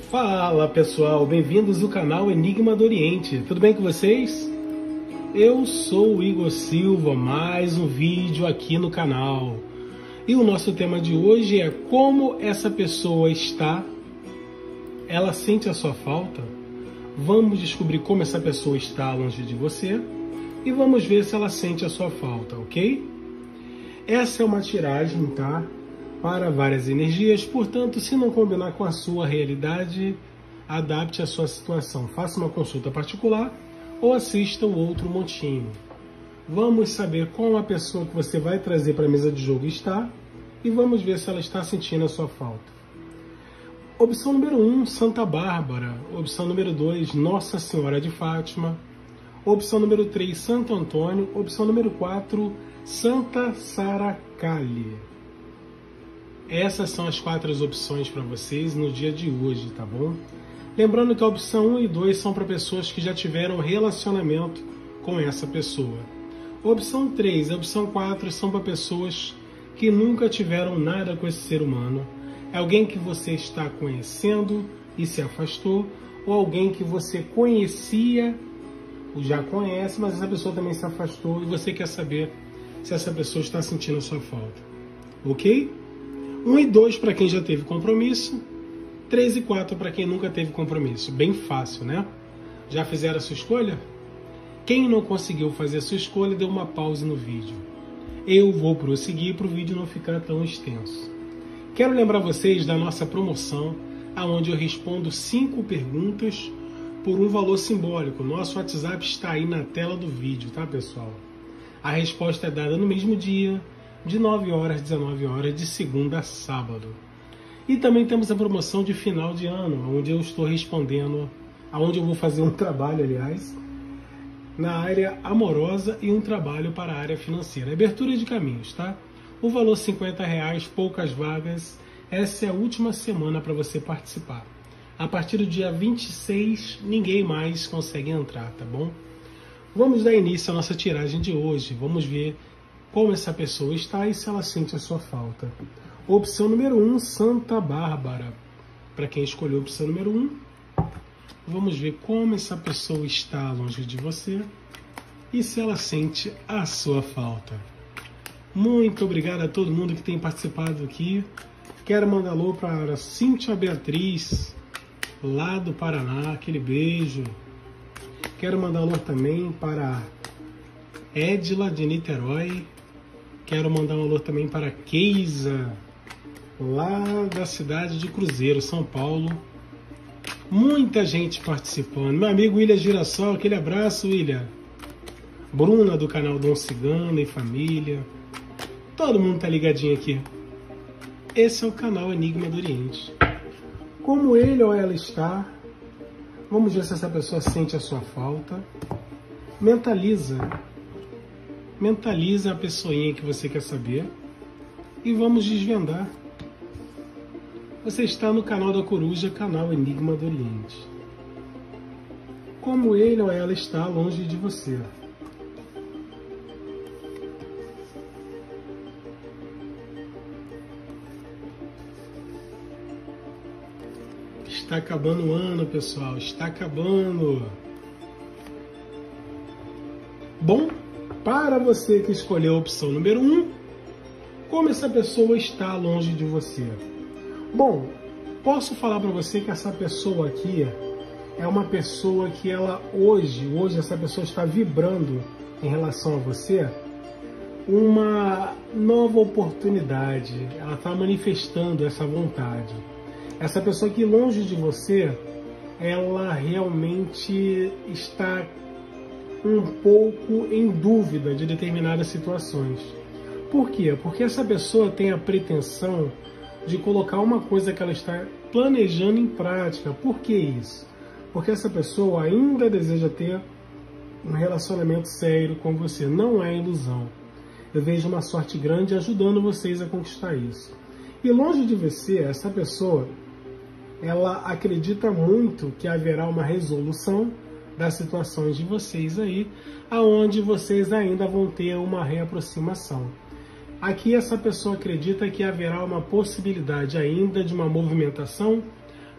Fala pessoal, bem-vindos ao canal Enigma do Oriente, tudo bem com vocês? Eu sou o Igor Silva, mais um vídeo aqui no canal. E o nosso tema de hoje é como essa pessoa está, ela sente a sua falta? Vamos descobrir como essa pessoa está longe de você e vamos ver se ela sente a sua falta, ok? Essa é uma tiragem, tá? Para várias energias, portanto, se não combinar com a sua realidade, adapte a sua situação. Faça uma consulta particular ou assista o outro montinho. Vamos saber como a pessoa que você vai trazer para a mesa de jogo está e vamos ver se ela está sentindo a sua falta. Opção número 1, Santa Bárbara. Opção número 2, Nossa Senhora de Fátima. Opção número 3, Santo Antônio. Opção número 4, Santa Saracali. Essas são as 4 opções para vocês no dia de hoje, tá bom? Lembrando que a opção 1 e 2 são para pessoas que já tiveram relacionamento com essa pessoa. A opção 3 e a opção 4 são para pessoas que nunca tiveram nada com esse ser humano. É alguém que você está conhecendo e se afastou, ou alguém que você conhecia, ou já conhece, mas essa pessoa também se afastou e você quer saber se essa pessoa está sentindo a sua falta. Ok? 1 e 2 para quem já teve compromisso, 3 e 4 para quem nunca teve compromisso. Bem fácil, né? Já fizeram a sua escolha? Quem não conseguiu fazer a sua escolha, dê uma pausa no vídeo. Eu vou prosseguir para o vídeo não ficar tão extenso. Quero lembrar vocês da nossa promoção, onde eu respondo 5 perguntas por um valor simbólico. Nosso WhatsApp está aí na tela do vídeo, tá, pessoal? A resposta é dada no mesmo dia, de 9 horas às 19 horas, de segunda a sábado. E também temos a promoção de final de ano, onde eu estou respondendo, onde eu vou fazer um trabalho, aliás, na área amorosa e um trabalho para a área financeira. Abertura de caminhos, tá? O valor R$ 50, poucas vagas. Essa é a última semana para você participar. A partir do dia 26, ninguém mais consegue entrar, tá bom? Vamos dar início à nossa tiragem de hoje. Vamos ver como essa pessoa está e se ela sente a sua falta. Opção número 1, Santa Bárbara. Para quem escolheu a opção número 1, vamos ver como essa pessoa está longe de você e se ela sente a sua falta. Muito obrigado a todo mundo que tem participado aqui. Quero mandar alô para Cíntia Beatriz, lá do Paraná, aquele beijo. Quero mandar alô também para Edila de Niterói. Quero mandar um alô também para Keisa, lá da cidade de Cruzeiro, São Paulo. Muita gente participando. Meu amigo William Girassol, aquele abraço, William. Bruna, do canal Dom Cigano e Família. Todo mundo tá ligadinho aqui. Esse é o canal Enigma do Oriente. Como ele ou ela está, vamos ver se essa pessoa sente a sua falta. Mentaliza a pessoinha que você quer saber e vamos desvendar. Você está no canal da Coruja, canal Enigma do Oriente. Como ele ou ela está longe de você? Está acabando o ano, pessoal. Está acabando. Bom, para você que escolheu a opção número 1, como essa pessoa está longe de você? Bom, posso falar para você que essa pessoa aqui é uma pessoa que ela hoje essa pessoa está vibrando em relação a você uma nova oportunidade. Ela está manifestando essa vontade. Essa pessoa que longe de você, ela realmente está um pouco em dúvida de determinadas situações. Por quê? Porque essa pessoa tem a pretensão de colocar uma coisa que ela está planejando em prática. Por que isso? Porque essa pessoa ainda deseja ter um relacionamento sério com você. Não é ilusão. Eu vejo uma sorte grande ajudando vocês a conquistar isso. E longe de você, essa pessoa, ela acredita muito que haverá uma resolução das situações de vocês aí, aonde vocês ainda vão ter uma reaproximação. Aqui essa pessoa acredita que haverá uma possibilidade ainda de uma movimentação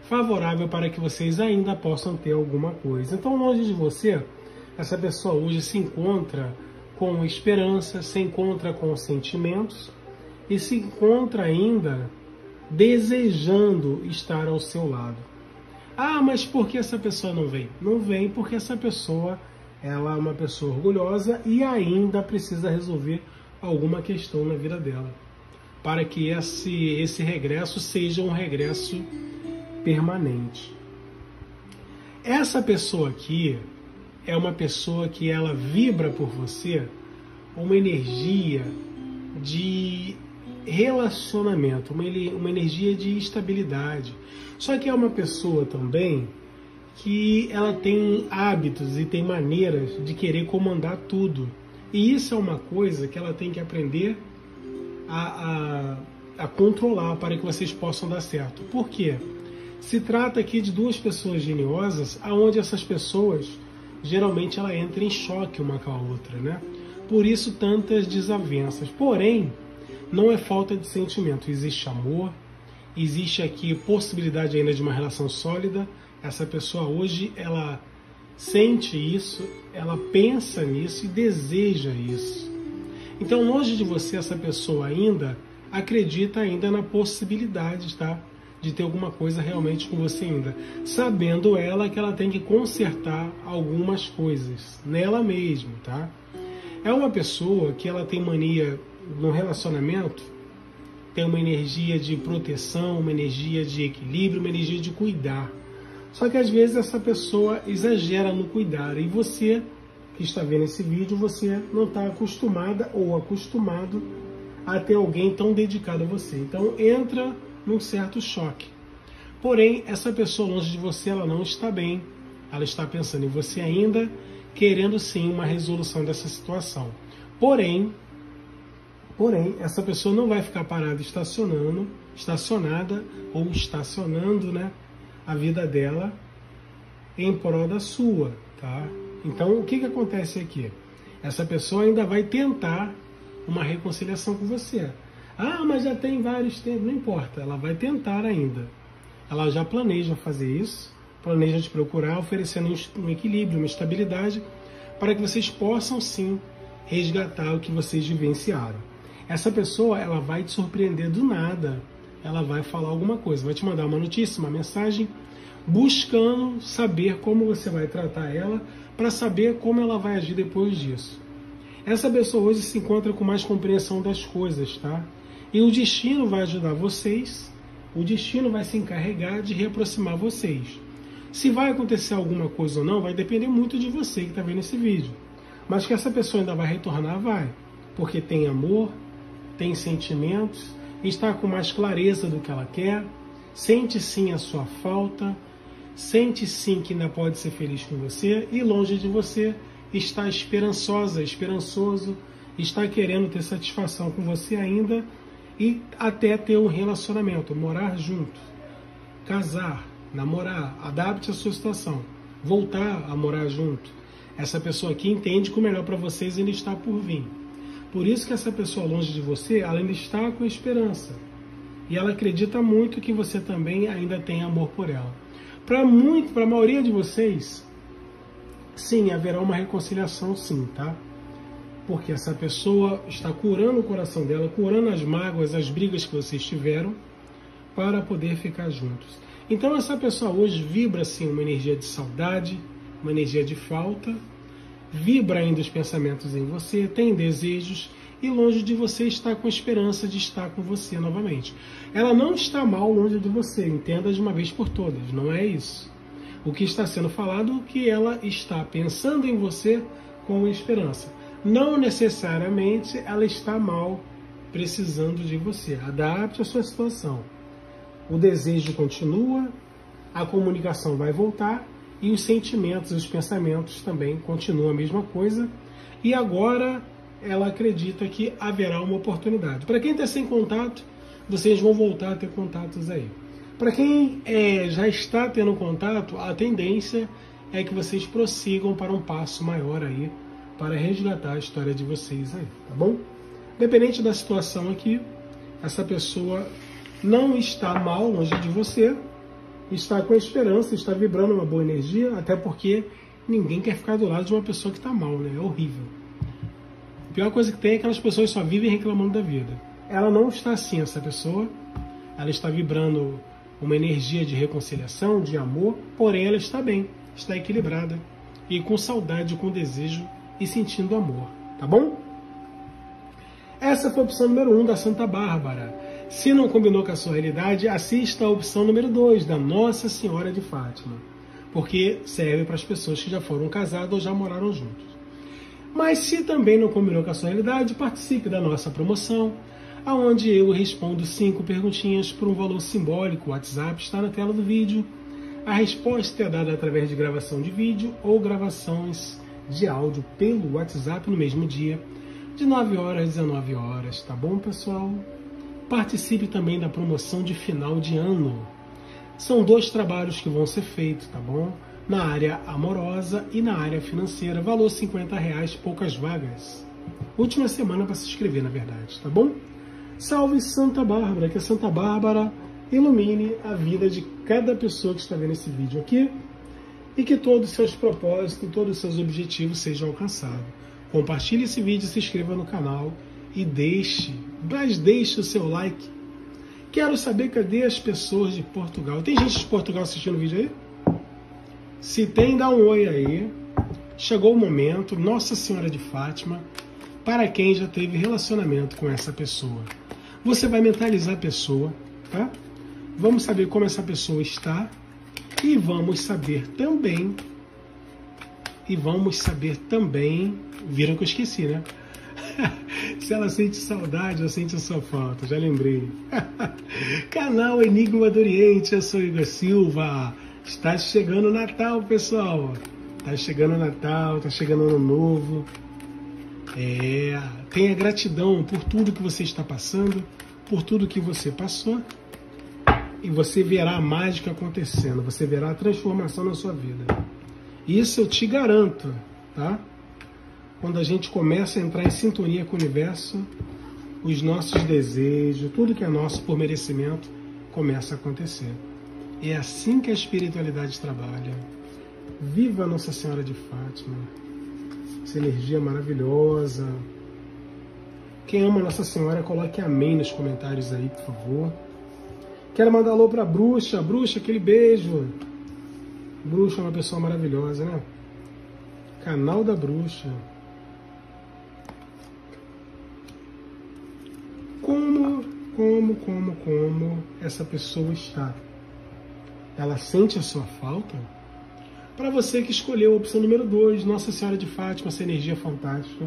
favorável para que vocês ainda possam ter alguma coisa. Então, longe de você, essa pessoa hoje se encontra com esperança, se encontra com sentimentos e se encontra ainda desejando estar ao seu lado. Ah, mas por que essa pessoa não vem? Não vem porque essa pessoa, ela é uma pessoa orgulhosa e ainda precisa resolver alguma questão na vida dela, para que esse regresso seja um regresso permanente. Essa pessoa aqui é uma pessoa que ela vibra por você uma energia de relacionamento, uma energia de estabilidade. Só que é uma pessoa também que ela tem hábitos e tem maneiras de querer comandar tudo. E isso é uma coisa que ela tem que aprender a controlar para que vocês possam dar certo. Por quê? Se trata aqui de duas pessoas geniosas, aonde essas pessoas, geralmente, ela entra em choque uma com a outra, né? Por isso, tantas desavenças. Porém, não é falta de sentimento, existe amor, existe aqui possibilidade ainda de uma relação sólida. Essa pessoa hoje, ela sente isso, ela pensa nisso e deseja isso. Então, longe de você, essa pessoa ainda acredita ainda na possibilidade, tá? De ter alguma coisa realmente com você ainda. Sabendo ela que ela tem que consertar algumas coisas nela mesma, tá? É uma pessoa que ela tem mania no relacionamento, tem uma energia de proteção, uma energia de equilíbrio, uma energia de cuidar. Só que às vezes essa pessoa exagera no cuidar e você que está vendo esse vídeo, você não está acostumada ou acostumado a ter alguém tão dedicado a você. Então entra num certo choque. Porém, essa pessoa longe de você, ela não está bem. Ela está pensando em você ainda, querendo sim uma resolução dessa situação. Porém, essa pessoa não vai ficar parada estacionada ou estacionando, né, a vida dela em prol da sua, tá? Então, o que acontece aqui? Essa pessoa ainda vai tentar uma reconciliação com você. Ah, mas já tem vários tempos, não importa, ela vai tentar ainda. Ela já planeja fazer isso, planeja te procurar, oferecendo um equilíbrio, uma estabilidade, para que vocês possam sim resgatar o que vocês vivenciaram. Essa pessoa, ela vai te surpreender do nada, ela vai falar alguma coisa, vai te mandar uma notícia, uma mensagem, buscando saber como você vai tratar ela, para saber como ela vai agir depois disso. Essa pessoa hoje se encontra com mais compreensão das coisas, tá? E o destino vai ajudar vocês, o destino vai se encarregar de reaproximar vocês. Se vai acontecer alguma coisa ou não, vai depender muito de você que está vendo esse vídeo. Mas que essa pessoa ainda vai retornar, vai. Porque tem amor, tem sentimentos, está com mais clareza do que ela quer, sente sim a sua falta, sente sim que ainda pode ser feliz com você e longe de você está esperançosa, esperançoso, está querendo ter satisfação com você ainda e até ter um relacionamento, morar junto, casar, namorar, adapte a sua situação, voltar a morar junto. Essa pessoa aqui entende que o melhor para vocês ainda está por vir. Por isso que essa pessoa longe de você, ela ainda está com esperança. E ela acredita muito que você também ainda tem amor por ela. Para a maioria de vocês, sim, haverá uma reconciliação sim, tá? Porque essa pessoa está curando o coração dela, curando as mágoas, as brigas que vocês tiveram, para poder ficar juntos. Então essa pessoa hoje vibra sim uma energia de saudade, uma energia de falta, vibra ainda os pensamentos em você, tem desejos, e longe de você está com esperança de estar com você novamente. Ela não está mal longe de você, entenda de uma vez por todas, não é isso. O que está sendo falado é que ela está pensando em você com esperança. Não necessariamente ela está mal precisando de você. Adapte a sua situação. O desejo continua, a comunicação vai voltar e os sentimentos, os pensamentos também continuam a mesma coisa. E agora ela acredita que haverá uma oportunidade. Para quem está sem contato, vocês vão voltar a ter contatos aí. Para quem já está tendo contato, a tendência é que vocês prossigam para um passo maior aí, para resgatar a história de vocês aí, tá bom? Independente da situação aqui, essa pessoa não está mal longe de você, está com esperança, está vibrando uma boa energia, até porque ninguém quer ficar do lado de uma pessoa que está mal, né? É horrível. A pior coisa que tem é aquelas pessoas que só vivem reclamando da vida. Ela não está assim, essa pessoa. Ela está vibrando uma energia de reconciliação, de amor, porém ela está bem, está equilibrada e com saudade, com desejo e sentindo amor, tá bom? Essa foi a opção número 1 da Santa Bárbara. Se não combinou com a sua realidade, assista a opção número 2 da Nossa Senhora de Fátima, porque serve para as pessoas que já foram casadas ou já moraram juntos. Mas se também não combinou com a sua realidade, participe da nossa promoção, onde eu respondo 5 perguntinhas por um valor simbólico. O WhatsApp está na tela do vídeo. A resposta é dada através de gravação de vídeo ou gravações de áudio pelo WhatsApp no mesmo dia, de 9 horas às 19 horas, tá bom, pessoal? Participe também da promoção de final de ano. São 2 trabalhos que vão ser feitos, tá bom? Na área amorosa e na área financeira, valor R$50, poucas vagas. Última semana para se inscrever, na verdade, tá bom? Salve Santa Bárbara, que a Santa Bárbara ilumine a vida de cada pessoa que está vendo esse vídeo aqui e que todos os seus propósitos, todos os seus objetivos sejam alcançados. Compartilhe esse vídeo, se inscreva no canal e deixe o seu like. Quero saber cadê as pessoas de Portugal. Tem gente de Portugal assistindo o vídeo aí? Se tem, dá um oi aí. Chegou o momento, Nossa Senhora de Fátima, para quem já teve relacionamento com essa pessoa. Você vai mentalizar a pessoa, tá? Vamos saber como essa pessoa está e vamos saber também, viram que eu esqueci, né? Se ela sente saudade ou sente a sua falta, já lembrei. Canal Enigma do Oriente, eu sou Igor Silva. Está chegando o Natal, pessoal. Está chegando o Natal, está chegando o Ano Novo. Tenha gratidão por tudo que você está passando, por tudo que você passou, e você verá a mágica acontecendo, você verá a transformação na sua vida. Isso eu te garanto, tá? Quando a gente começa a entrar em sintonia com o universo, os nossos desejos, tudo que é nosso por merecimento, começa a acontecer. É assim que a espiritualidade trabalha. Viva Nossa Senhora de Fátima! Essa energia maravilhosa. Quem ama Nossa Senhora, coloque amém nos comentários aí, por favor. Quero mandar alô pra Bruxa. Bruxa, aquele beijo. Bruxa é uma pessoa maravilhosa, né? Canal da Bruxa. Como essa pessoa está? Ela sente a sua falta? Para você que escolheu a opção número 2, Nossa Senhora de Fátima, essa energia fantástica.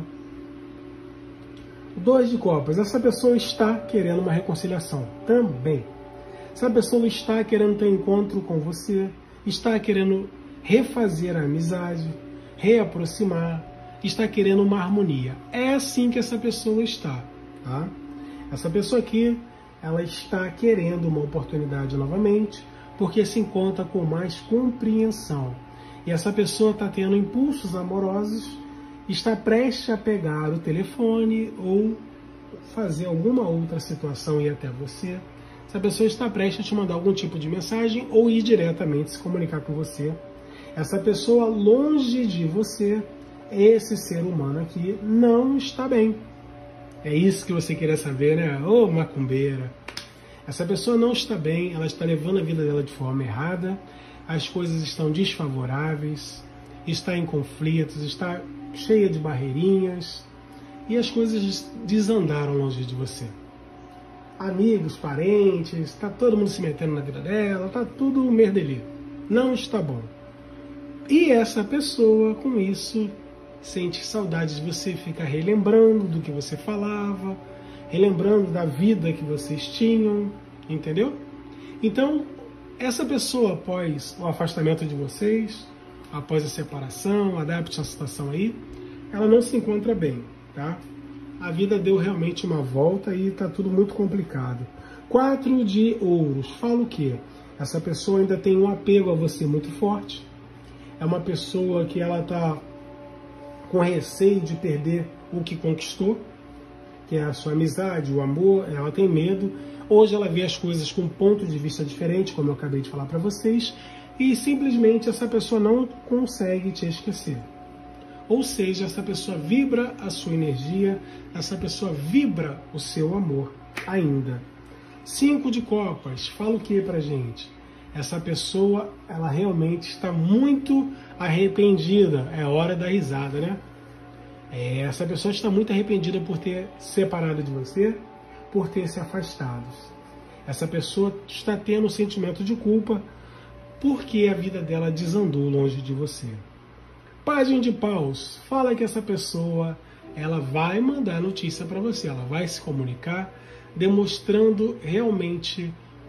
2 de copas. Essa pessoa está querendo uma reconciliação também. Essa pessoa está querendo ter encontro com você, está querendo refazer a amizade, reaproximar, está querendo uma harmonia. É assim que essa pessoa está, tá? Essa pessoa aqui, ela está querendo uma oportunidade novamente, porque se encontra com mais compreensão. E essa pessoa está tendo impulsos amorosos, está prestes a pegar o telefone ou fazer alguma outra situação e ir até você. Essa pessoa está prestes a te mandar algum tipo de mensagem ou ir diretamente se comunicar com você. Essa pessoa longe de você, esse ser humano aqui, não está bem. É isso que você queria saber, né? Ô, macumbeira! Essa pessoa não está bem, ela está levando a vida dela de forma errada, as coisas estão desfavoráveis, está em conflitos, está cheia de barreirinhas e as coisas desandaram longe de você. Amigos, parentes, está todo mundo se metendo na vida dela, está tudo merdelê. Não está bom. E essa pessoa, com isso, sente saudade de você, fica relembrando do que você falava, relembrando da vida que vocês tinham, entendeu? Então, essa pessoa, após o afastamento de vocês, após a separação, adapte a situação aí, ela não se encontra bem, tá? A vida deu realmente uma volta e está tudo muito complicado. 4 de ouros, fala o quê? Essa pessoa ainda tem um apego a você muito forte, é uma pessoa que ela está com receio de perder o que conquistou, que é a sua amizade, o amor, ela tem medo. Hoje ela vê as coisas com um ponto de vista diferente, como eu acabei de falar para vocês, e simplesmente essa pessoa não consegue te esquecer. Ou seja, essa pessoa vibra a sua energia, essa pessoa vibra o seu amor ainda. 5 de copas, fala o que pra gente? Essa pessoa, ela realmente está muito arrependida. É hora da risada, né? Essa pessoa está muito arrependida por ter separado de você, por ter se afastado. Essa pessoa está tendo um sentimento de culpa porque a vida dela desandou longe de você. Página de paus, fala que essa pessoa, ela vai mandar notícia para você, ela vai se comunicar, demonstrando realmente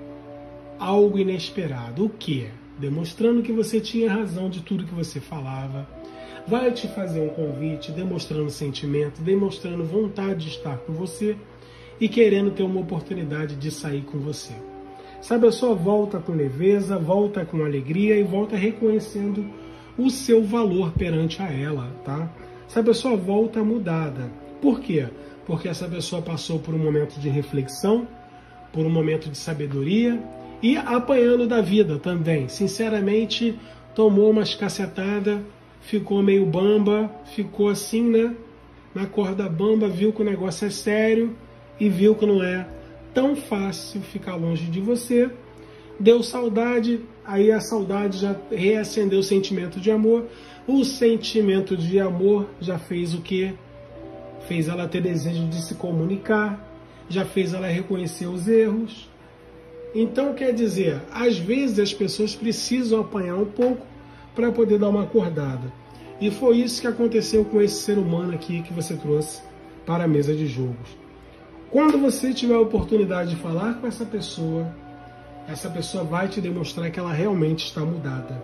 algo inesperado. O que? Demonstrando que você tinha razão de tudo que você falava. Vai te fazer um convite, demonstrando sentimento, demonstrando vontade de estar com você e querendo ter uma oportunidade de sair com você. Essa pessoa volta com leveza, volta com alegria e volta reconhecendo o seu valor perante a ela, tá? Essa pessoa volta mudada. Por quê? Porque essa pessoa passou por um momento de reflexão, por um momento de sabedoria e apanhando da vida também. Sinceramente, tomou umas cacetadas, ficou meio bamba, ficou assim, né? Na corda bamba, viu que o negócio é sério e viu que não é tão fácil ficar longe de você. Deu saudade, aí a saudade já reacendeu o sentimento de amor. O sentimento de amor já fez o quê? Fez ela ter desejo de se comunicar, já fez ela reconhecer os erros. Então, quer dizer, às vezes as pessoas precisam apanhar um pouco para poder dar uma acordada. E foi isso que aconteceu com esse ser humano aqui que você trouxe para a mesa de jogos. Quando você tiver a oportunidade de falar com essa pessoa vai te demonstrar que ela realmente está mudada.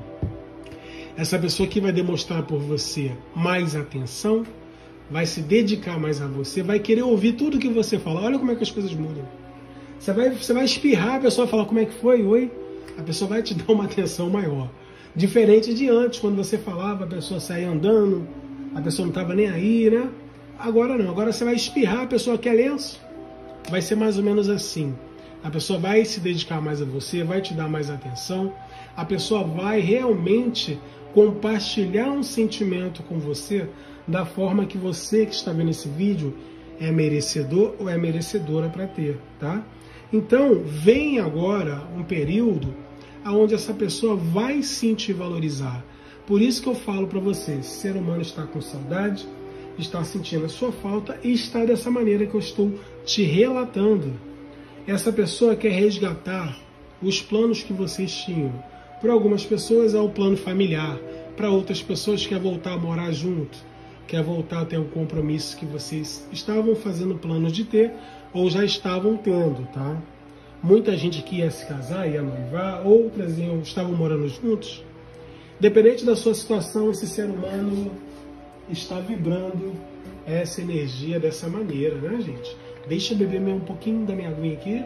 Essa pessoa que vai demonstrar por você mais atenção, vai se dedicar mais a você, vai querer ouvir tudo que você fala. Olha como é que as coisas mudam. Você vai espirrar, a pessoa vai falar como é que foi, oi? A pessoa vai te dar uma atenção maior. Diferente de antes, quando você falava, a pessoa saía andando, a pessoa não estava nem aí, né? Agora não, agora você vai espirrar, a pessoa quer lenço. Vai ser mais ou menos assim. A pessoa vai se dedicar mais a você, vai te dar mais atenção. A pessoa vai realmente compartilhar um sentimento com você da forma que você que está vendo esse vídeo é merecedor ou é merecedora para ter, tá? Então, vem agora um período onde essa pessoa vai sim te valorizar. Por isso que eu falo para você, esse ser humano está com saudade, está sentindo a sua falta e está dessa maneira que eu estou te relatando. Essa pessoa quer resgatar os planos que vocês tinham. Para algumas pessoas é o plano familiar, para outras pessoas quer voltar a morar junto, quer voltar a ter o compromisso que vocês estavam fazendo planos de ter ou já estavam tendo, tá? Muita gente que ia se casar, ia noivar, outras estavam morando juntos. Dependente da sua situação, esse ser humano está vibrando essa energia dessa maneira, né, gente? Deixa eu beber um pouquinho da minha aguinha aqui.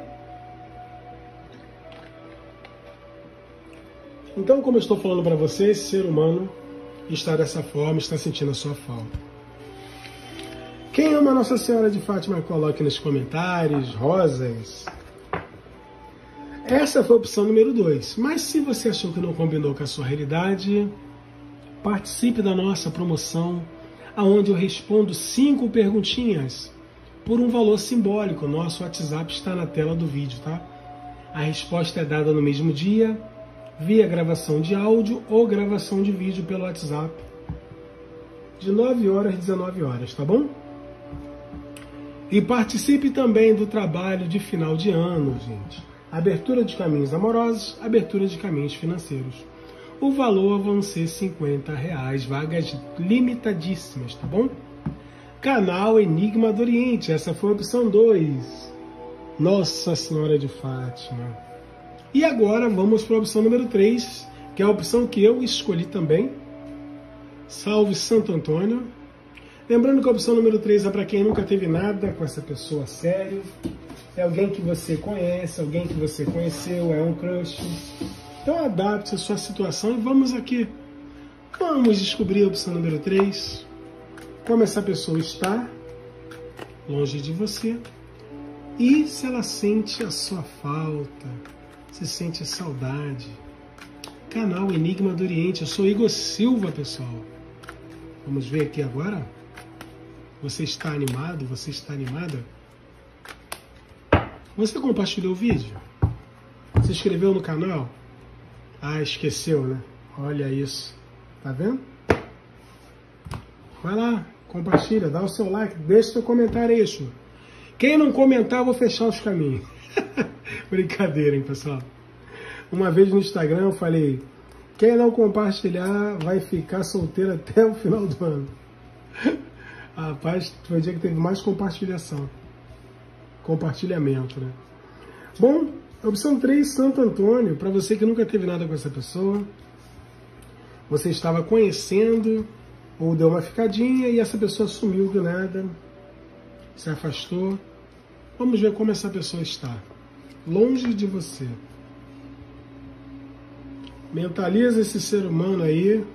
Então, como eu estou falando para você, esse ser humano está dessa forma, está sentindo a sua falta. Quem ama Nossa Senhora de Fátima, coloque nos comentários, rosas. Essa foi a opção número 2. Mas se você achou que não combinou com a sua realidade, participe da nossa promoção, onde eu respondo 5 perguntinhas por um valor simbólico. Nosso WhatsApp está na tela do vídeo, tá? A resposta é dada no mesmo dia, via gravação de áudio ou gravação de vídeo pelo WhatsApp, de 9 horas às 19 horas, tá bom? E participe também do trabalho de final de ano, gente. Abertura de caminhos amorosos, abertura de caminhos financeiros. O valor vão ser R$50, vagas limitadíssimas, tá bom? Canal Enigma do Oriente, essa foi a opção 2. Nossa Senhora de Fátima. E agora vamos para a opção número 3, que é a opção que eu escolhi também. Salve Santo Antônio. Lembrando que a opção número 3 é para quem nunca teve nada com essa pessoa sério. É alguém que você conhece, alguém que você conheceu, é um crush. Então adapte a sua situação e vamos aqui. Vamos descobrir a opção número 3. Como essa pessoa está. longe de você, e se ela sente a sua falta, se sente saudade. Canal Enigma do Oriente, eu sou Igor Silva, pessoal. Vamos ver aqui agora. Você está animado? Você está animada? Você compartilhou o vídeo? Se inscreveu no canal? Ah, esqueceu, né? Olha isso. Tá vendo? Vai lá, compartilha, dá o seu like, deixa o seu comentário aí, Chu. Quem não comentar, eu vou fechar os caminhos. Brincadeira, hein, pessoal? Uma vez no Instagram eu falei, quem não compartilhar vai ficar solteiro até o final do ano. Rapaz, foi o dia que teve mais compartilhamento, né? Bom, opção 3, Santo Antônio, para você que nunca teve nada com essa pessoa, você estava conhecendo ou deu uma ficadinha e essa pessoa sumiu do nada, se afastou. Vamos ver como essa pessoa está. Longe de você. Mentaliza esse ser humano aí.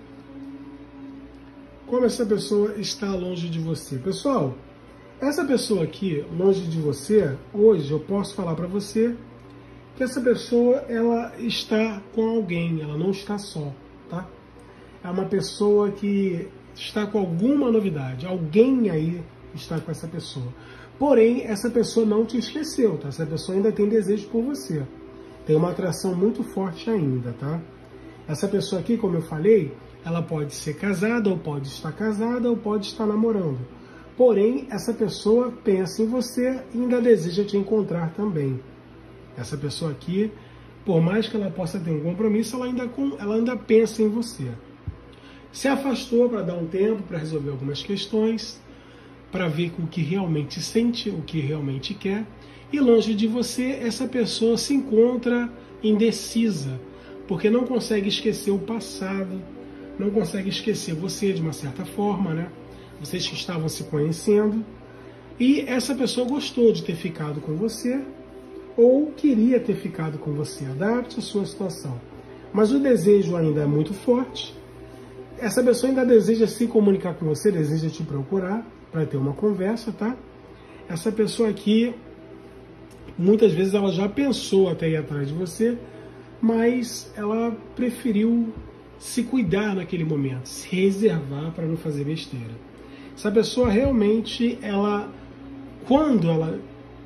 Como essa pessoa está longe de você. Pessoal, essa pessoa aqui, longe de você, hoje eu posso falar para você que essa pessoa, ela está com alguém, ela não está só, tá? É uma pessoa que está com alguma novidade, alguém aí está com essa pessoa. Porém, essa pessoa não te esqueceu, tá? Essa pessoa ainda tem desejo por você. Tem uma atração muito forte ainda, tá? Essa pessoa aqui, como eu falei, ela pode ser casada, ou pode estar casada, ou pode estar namorando. Porém, essa pessoa pensa em você e ainda deseja te encontrar também. Essa pessoa aqui, por mais que ela possa ter um compromisso, ela ainda pensa em você. Se afastou para dar um tempo, para resolver algumas questões, para ver o que realmente sente, o que realmente quer. E longe de você, essa pessoa se encontra indecisa, porque não consegue esquecer o passado, não consegue esquecer você de uma certa forma, né? Vocês que estavam se conhecendo. E essa pessoa gostou de ter ficado com você, ou queria ter ficado com você. Adapte a sua situação. Mas o desejo ainda é muito forte. Essa pessoa ainda deseja se comunicar com você, deseja te procurar para ter uma conversa, tá? Essa pessoa aqui, muitas vezes ela já pensou até ir atrás de você, mas ela preferiu se cuidar naquele momento, se reservar para não fazer besteira. Essa pessoa realmente, quando ela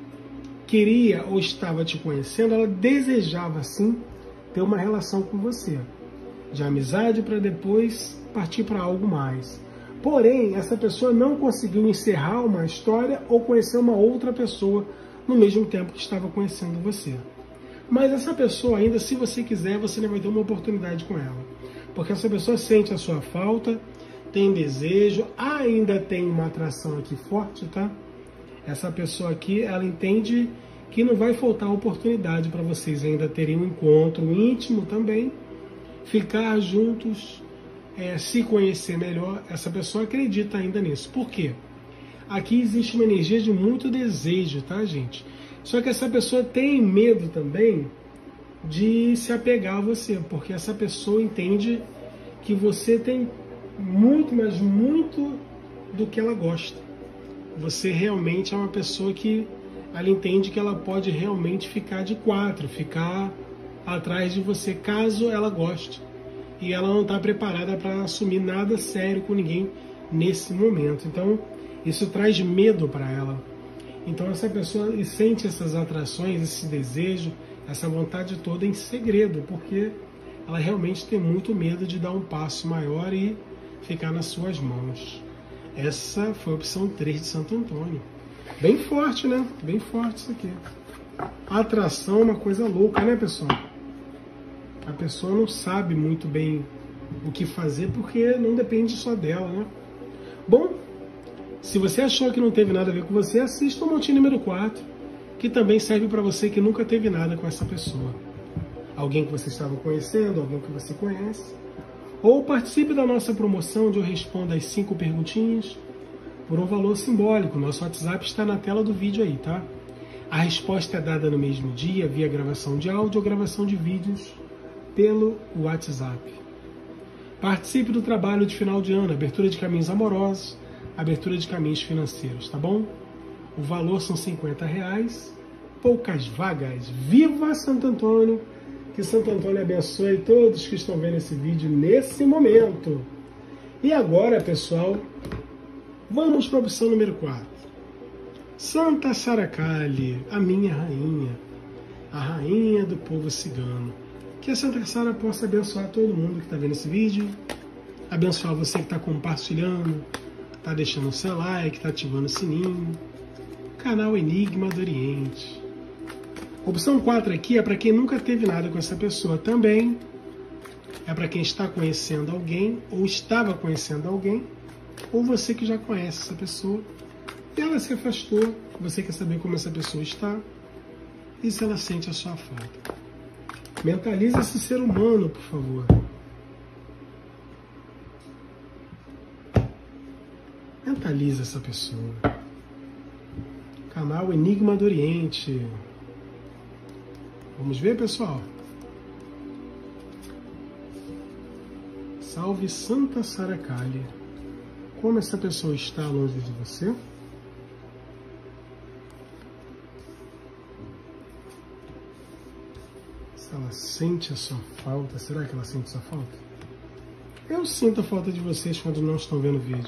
queria ou estava te conhecendo, ela desejava sim ter uma relação com você, de amizade, para depois partir para algo mais. Porém, essa pessoa não conseguiu encerrar uma história ou conhecer uma outra pessoa no mesmo tempo que estava conhecendo você. Mas essa pessoa ainda, se você quiser, você ainda vai ter uma oportunidade com ela. Porque essa pessoa sente a sua falta, tem desejo, ainda tem uma atração aqui forte, tá? Essa pessoa aqui, ela entende que não vai faltar oportunidade para vocês ainda terem um encontro íntimo também, ficar juntos, se conhecer melhor. Essa pessoa acredita ainda nisso. Por quê? Aqui existe uma energia de muito desejo, tá, gente? Só que essa pessoa tem medo também de se apegar a você, porque essa pessoa entende que você tem muito, mas muito do que ela gosta. Você realmente é uma pessoa que ela entende que ela pode realmente ficar de quatro, ficar atrás de você caso ela goste. E ela não está preparada para assumir nada sério com ninguém nesse momento. Então, isso traz medo para ela. Então, essa pessoa sente essas atrações, esse desejo, essa vontade toda em segredo, porque ela realmente tem muito medo de dar um passo maior e ficar nas suas mãos. Essa foi a opção 3 de Santo Antônio. Bem forte, né? Bem forte isso aqui. A atração é uma coisa louca, né, pessoal? A pessoa não sabe muito bem o que fazer porque não depende só dela, né? Bom, se você achou que não teve nada a ver com você, assista o Montinho número 4, que também serve para você que nunca teve nada com essa pessoa. Alguém que você estava conhecendo, alguém que você conhece. Ou participe da nossa promoção, onde eu respondo as 5 perguntinhas por um valor simbólico. Nosso WhatsApp está na tela do vídeo aí, tá? A resposta é dada no mesmo dia, via gravação de áudio ou gravação de vídeos pelo WhatsApp. Participe do trabalho de final de ano, abertura de caminhos amorosos, abertura de caminhos financeiros, tá bom? O valor são R$50, poucas vagas. Viva Santo Antônio! Que Santo Antônio abençoe todos que estão vendo esse vídeo nesse momento. E agora, pessoal, vamos para a opção número 4. Santa Sara Kali, a minha rainha, a rainha do povo cigano. Que a Santa Sara possa abençoar todo mundo que está vendo esse vídeo, abençoar você que está compartilhando, está deixando o seu like, está ativando o sininho. Canal Enigma do Oriente. Opção 4 aqui é para quem nunca teve nada com essa pessoa também. É para quem está conhecendo alguém, ou estava conhecendo alguém, ou você que já conhece essa pessoa e ela se afastou. Você quer saber como essa pessoa está e se ela sente a sua falta. Mentalize esse ser humano, por favor. Mentalize essa pessoa. Canal Enigma do Oriente. Vamos ver, pessoal? Salve Santa Sara Kali. Como essa pessoa está longe de você? Se ela sente a sua falta, será que ela sente a sua falta? Eu sinto a falta de vocês quando não estão vendo o vídeo.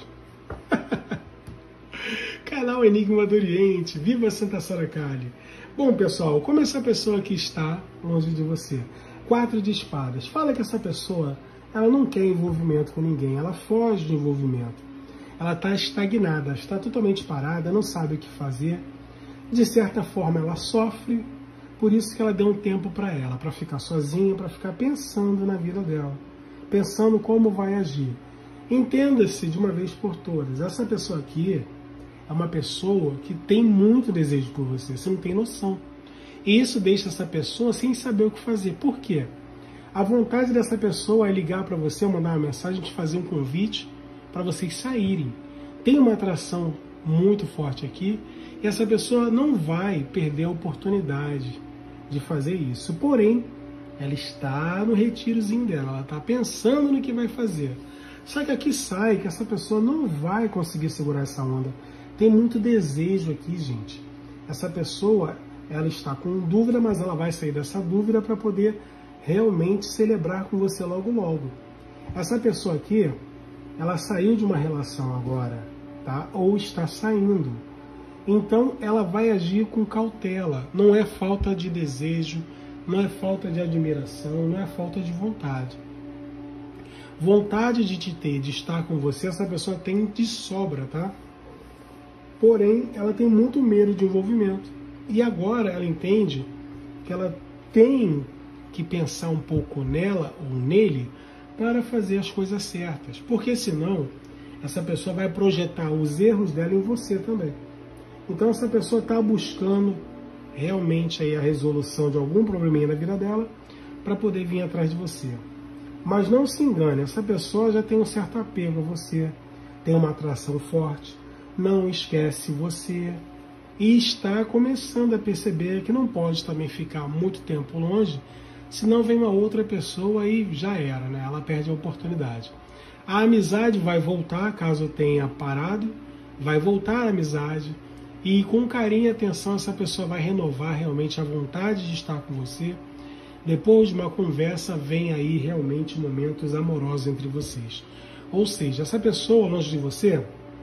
Canal Enigma do Oriente. Viva Santa Sara Kali. Bom, pessoal, como essa pessoa aqui está longe de você? 4 de espadas. Fala que essa pessoa, ela não quer envolvimento com ninguém, ela foge de envolvimento. Ela está estagnada, está totalmente parada, não sabe o que fazer. De certa forma, ela sofre, por isso que ela deu um tempo para ela, para ficar sozinha, para ficar pensando na vida dela, pensando como vai agir. Entenda-se de uma vez por todas, essa pessoa aqui é uma pessoa que tem muito desejo por você, você não tem noção. E isso deixa essa pessoa sem saber o que fazer. Por quê? A vontade dessa pessoa é ligar para você, mandar uma mensagem, te fazer um convite para vocês saírem. Tem uma atração muito forte aqui e essa pessoa não vai perder a oportunidade de fazer isso. Porém, ela está no retirozinho dela, ela está pensando no que vai fazer. Só que aqui sai que essa pessoa não vai conseguir segurar essa onda. Tem muito desejo aqui, gente. Essa pessoa, ela está com dúvida, mas ela vai sair dessa dúvida para poder realmente celebrar com você logo logo. Essa pessoa aqui, ela saiu de uma relação agora, tá? Ou está saindo. Então, ela vai agir com cautela. Não é falta de desejo, não é falta de admiração, não é falta de vontade. Vontade de te ter, de estar com você, essa pessoa tem de sobra, tá? Porém, ela tem muito medo de envolvimento. E agora ela entende que ela tem que pensar um pouco nela ou nele para fazer as coisas certas. Porque senão, essa pessoa vai projetar os erros dela em você também. Então essa pessoa está buscando realmente aí a resolução de algum probleminha na vida dela para poder vir atrás de você. Mas não se engane, essa pessoa já tem um certo apego a você, tem uma atração forte, não esquece você e está começando a perceber que não pode também ficar muito tempo longe, senão vem uma outra pessoa e já era, né? Ela perde a oportunidade. A amizade vai voltar, caso tenha parado, vai voltar a amizade e com carinho e atenção essa pessoa vai renovar realmente a vontade de estar com você. Depois de uma conversa, vem aí realmente momentos amorosos entre vocês. Ou seja, essa pessoa longe de você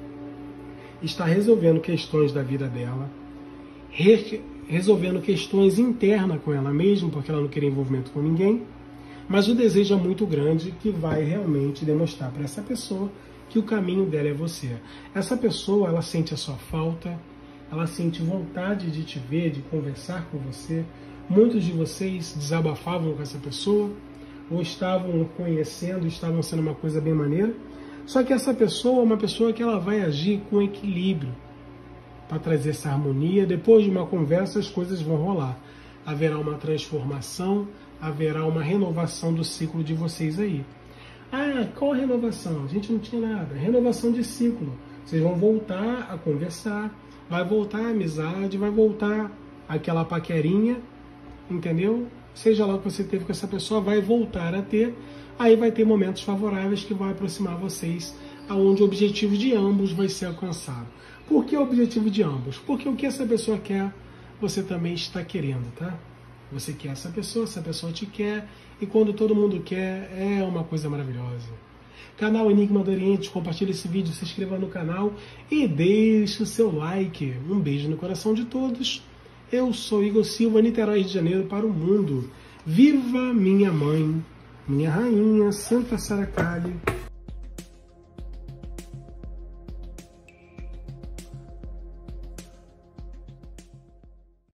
está resolvendo questões da vida dela, resolvendo questões internas com ela mesma, porque ela não quer envolvimento com ninguém, mas o desejo é muito grande que vai realmente demonstrar para essa pessoa que o caminho dela é você. Essa pessoa, ela sente a sua falta, ela sente vontade de te ver, de conversar com você. Muitos de vocês desabafavam com essa pessoa, ou estavam conhecendo, estavam sendo uma coisa bem maneira. Só que essa pessoa é uma pessoa que ela vai agir com equilíbrio para trazer essa harmonia. Depois de uma conversa, as coisas vão rolar. Haverá uma transformação, haverá uma renovação do ciclo de vocês aí. Ah, qual a renovação? A gente não tinha nada. Renovação de ciclo. Vocês vão voltar a conversar, vai voltar a amizade, vai voltar aquela paquerinha, entendeu? Seja lá o que você teve com essa pessoa, vai voltar a ter. Aí vai ter momentos favoráveis que vão aproximar vocês, aonde o objetivo de ambos vai ser alcançado. Por que o objetivo de ambos? Porque o que essa pessoa quer, você também está querendo, tá? Você quer essa pessoa te quer, e quando todo mundo quer, é uma coisa maravilhosa. Canal Enigma do Oriente, compartilhe esse vídeo, se inscreva no canal e deixe o seu like. Um beijo no coração de todos. Eu sou Igor Silva, Niterói, Rio de Janeiro, para o mundo. Viva minha mãe, minha rainha, Santa Sara Kali.